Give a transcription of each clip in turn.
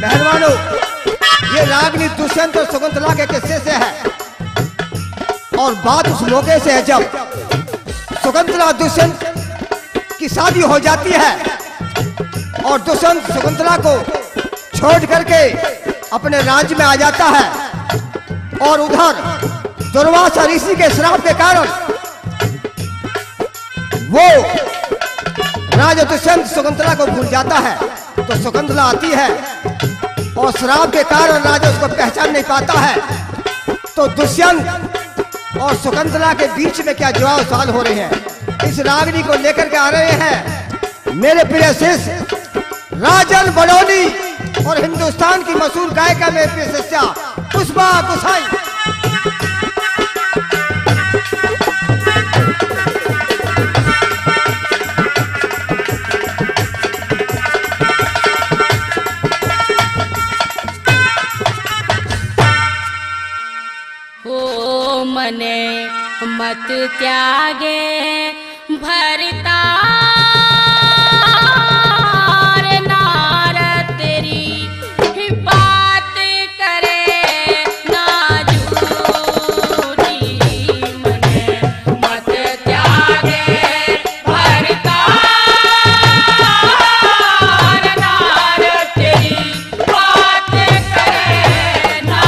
मेहरबानों, ये रागनी दुष्यंत और शकुंतला के किस्से से है और बात उस मौके से है जब शकुंतला दुष्यंत की शादी हो जाती है और दुष्यंत शकुंतला को छोड़ करके अपने राज्य में आ जाता है और उधर दुर्वासा ऋषि के श्राप के कारण वो राजा दुष्यंत शकुंतला को भूल जाता है। तो शकुंतला आती है और श्राप के कारण राजा उसको पहचान नहीं पाता है। तो दुष्यंत और शकुंतला के बीच में क्या जवाब सवाल हो रहे हैं, इस रागिनी को लेकर के आ रहे हैं मेरे प्रिय शिष्य राजन बड़ौनी और हिंदुस्तान की मशहूर गायिका मेरे प्रिय शिष्या पुष्पा गुसाई। मने मत त्यागे भरता नार तेरी बात करे ना झूठी। मने मत त्यागे भरता नार तेरी बात करे ना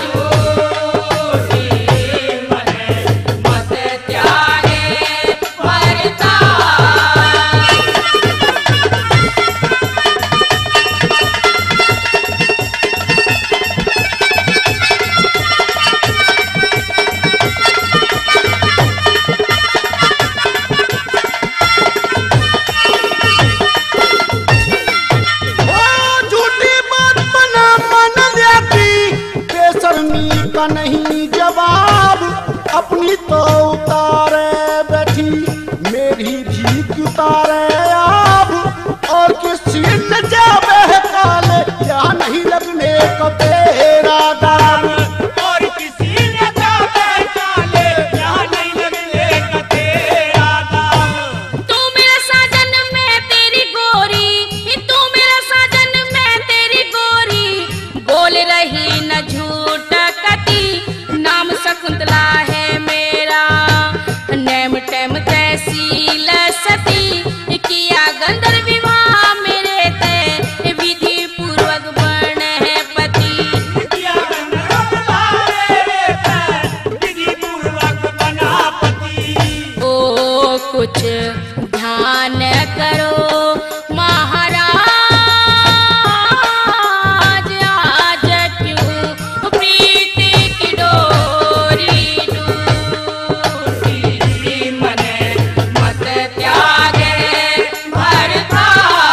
नहीं जवाब अपनी तो उतारे बैठी मेरी भीख उतारे आप और किसी न जावे काले या नहीं लगने को तेरा दाम और किसी न जावे काले या नहीं लगने को तेरा दाम। तू मेरा साजन मैं तेरी गोरी, तू मेरा साजन मैं तेरी गोरी, बोल रही न झूठ नाम शकुंतला है मेरा, नैम टैम तहसील सती किया गंधर्व विवाह मेरे ते विधि पूर्वक बन है पति। किया गंधर्व मेरे ते विधि पूर्वक बना पति। ओ कुछ ध्यान करो महाराज, आज क्यों प्रीति की डोरी टूटी। मने मत त्यागे भरता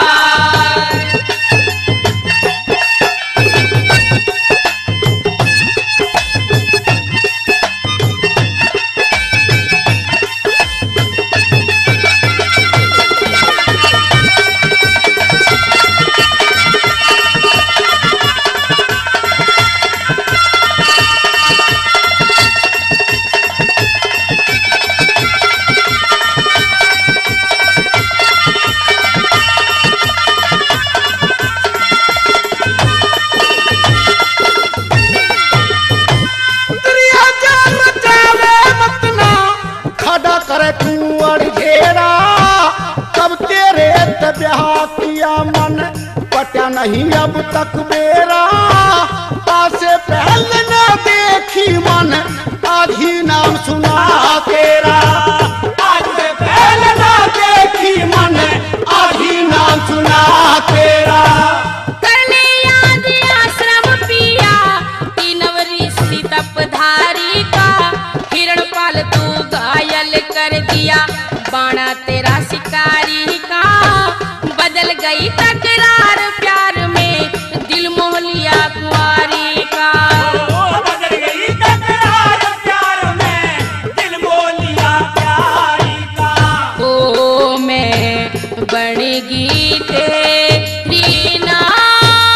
ब्याह किया मन पटा नहीं अब तक मेरा, पासे पहले न देखी मन आज ही नाम सुना तेरा। आज से पहले न देखी मन आज ही नाम सुना तेरा। करने याद आश्रम पिया तीनव ऋषि तपधारी का, हिरण पाल तू घायल कर दिया बाणा तेरा शिकारी का, बदल गई तकरार प्यार में दिल मोह लिया कुंवारी का। बदल गई तकरार प्यार में दिल मोह लिया प्यारी का। ओ मैं बनेगी तेरी नार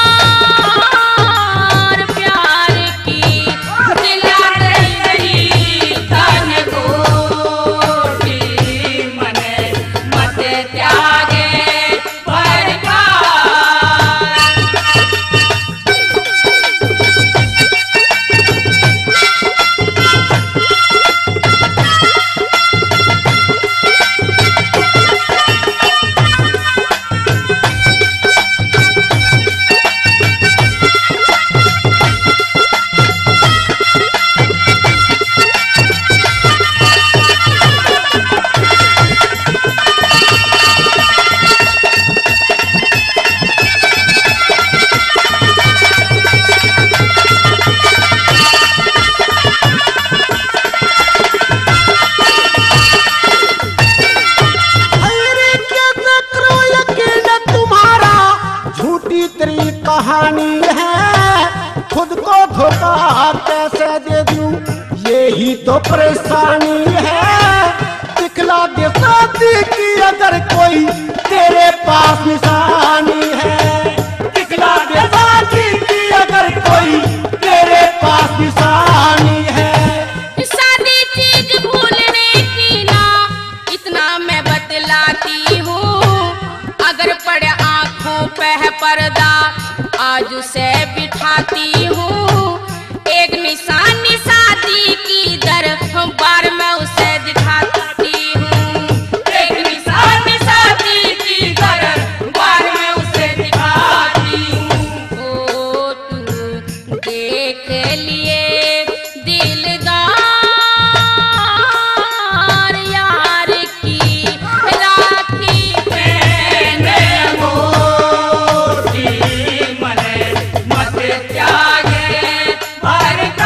प्यार की दिला रही तन गोटी। मने मत त्यागे भरता कहानी है, खुद को धोखा कैसे दे दूं यही तो परेशानी है। दिखला दे शादी की अगर कोई तेरे पास निशानी है, दिखला दे शादी की अगर कोई तेरे पास निशानी है। सारी चीज भूलने की ना इतना मैं बतलाती हूँ, अगर पड़े आंखों पे है पर्दा आज उसे बिठाती हूँ। एक निशानी शादी की दर बार मैं उसे दिखाती हूँ, एक निशानी शादी की दर बार मैं उसे दिखाती हूँ। ओ तू देख लिए दिलदार यार की राखी मैंने मोती मन मत त्यागे हर का।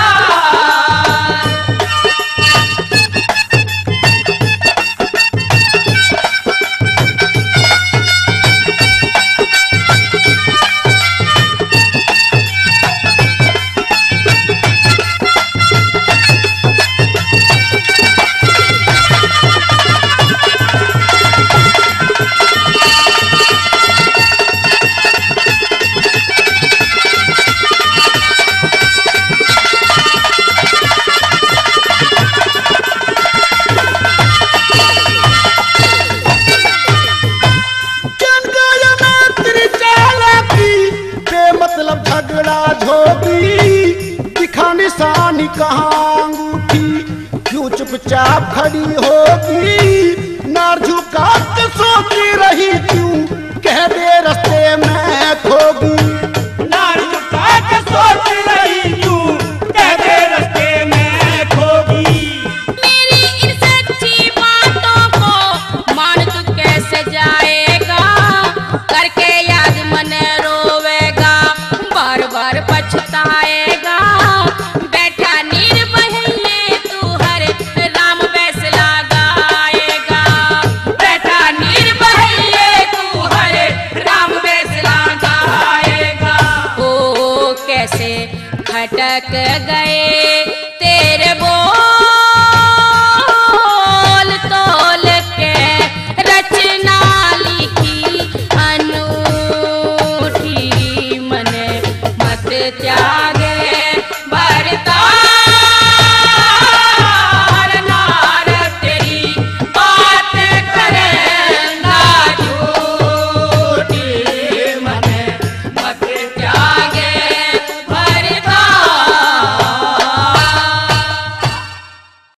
मतलब झगड़ा झोगी दिखा निशानी कहाँ अंगूठी, क्यों चुपचाप खड़ी होगी नार झुका के सोती रही, क्यों कह दे रास्ते में खोगी। नार झुका के सोती रही, क्यों कह दे रास्ते में खोगी। मेरी इन सच्ची बातों को मान तू कैसे जाएगा, करके याद मन रोवेगा बार बार पछताएगा। बैठा निर्भय तू हर राम फैसला गाएगा, बैठा निर्भय तू हर राम फैसला गाएगा। ओ कैसे खटक